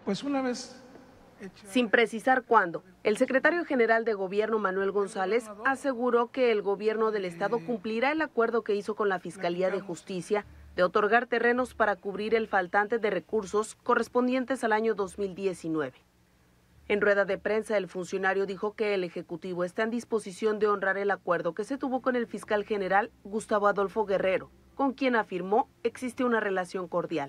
Pues una vez... Sin precisar cuándo, el secretario general de Gobierno, Manuel González, aseguró que el gobierno del estado cumplirá el acuerdo que hizo con la Fiscalía de Justicia de otorgar terrenos para cubrir el faltante de recursos correspondientes al año 2019. En rueda de prensa, el funcionario dijo que el Ejecutivo está en disposición de honrar el acuerdo que se tuvo con el fiscal general Gustavo Adolfo Guerrero, con quien afirmó existe una relación cordial.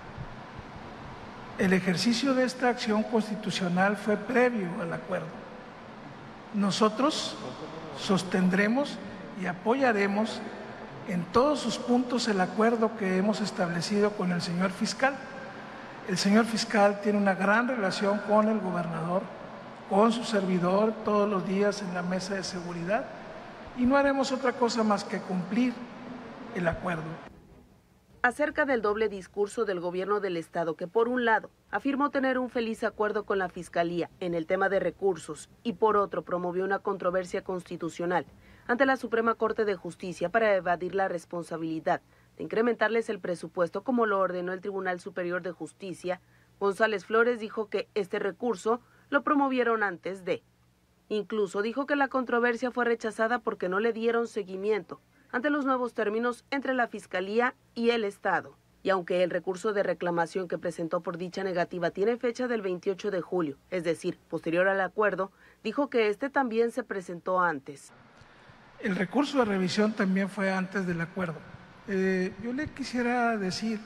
El ejercicio de esta acción constitucional fue previo al acuerdo. Nosotros sostendremos y apoyaremos en todos sus puntos el acuerdo que hemos establecido con el señor fiscal. El señor fiscal tiene una gran relación con el gobernador, con su servidor todos los días en la mesa de seguridad y no haremos otra cosa más que cumplir el acuerdo. Acerca del doble discurso del gobierno del estado, que por un lado afirmó tener un feliz acuerdo con la Fiscalía en el tema de recursos y por otro promovió una controversia constitucional ante la Suprema Corte de Justicia para evadir la responsabilidad de incrementarles el presupuesto como lo ordenó el Tribunal Superior de Justicia, González Flores dijo que este recurso lo promovieron antes de. Incluso dijo que la controversia fue rechazada porque no le dieron seguimiento ante los nuevos términos entre la Fiscalía y el Estado. Y aunque el recurso de reclamación que presentó por dicha negativa tiene fecha del 28 de julio, es decir, posterior al acuerdo, dijo que este también se presentó antes. El recurso de revisión también fue antes del acuerdo. Yo le quisiera decir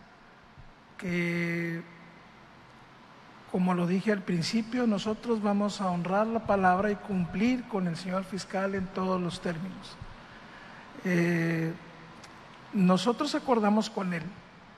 que, como lo dije al principio, nosotros vamos a honrar la palabra y cumplir con el señor fiscal en todos los términos. Nosotros acordamos con él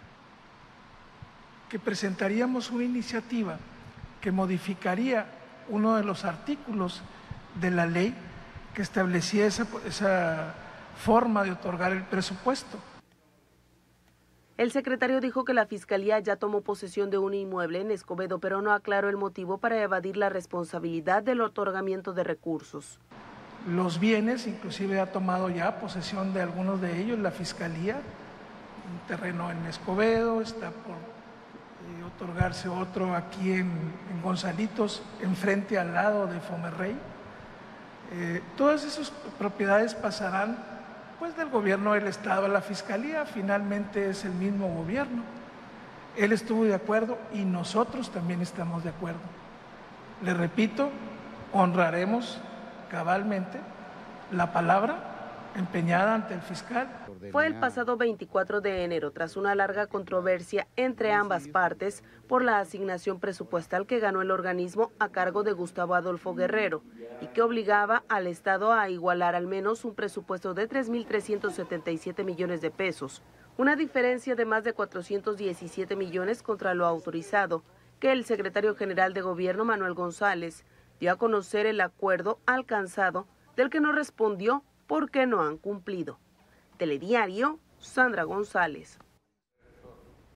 que presentaríamos una iniciativa que modificaría uno de los artículos de la ley que establecía esa forma de otorgar el presupuesto. El secretario dijo que la Fiscalía ya tomó posesión de un inmueble en Escobedo, pero no aclaró el motivo para evadir la responsabilidad del otorgamiento de recursos. Los bienes, inclusive ha tomado ya posesión de algunos de ellos la Fiscalía, un terreno en Escobedo, está por otorgarse otro aquí en Gonzalitos, enfrente al lado de Fomerrey. Todas esas propiedades pasarán pues del gobierno del Estado a la Fiscalía, finalmente es el mismo gobierno. Él estuvo de acuerdo y nosotros también estamos de acuerdo. Le repito, honraremos cabalmente la palabra empeñada ante el fiscal. Fue el pasado 24 de enero, tras una larga controversia entre ambas partes por la asignación presupuestal que ganó el organismo a cargo de Gustavo Adolfo Guerrero y que obligaba al Estado a igualar al menos un presupuesto de 3.377 millones de pesos, una diferencia de más de 417 millones contra lo autorizado, que el secretario general de Gobierno, Manuel González, dio a conocer el acuerdo alcanzado, del que no respondió porque no han cumplido. Telediario, Sandra González.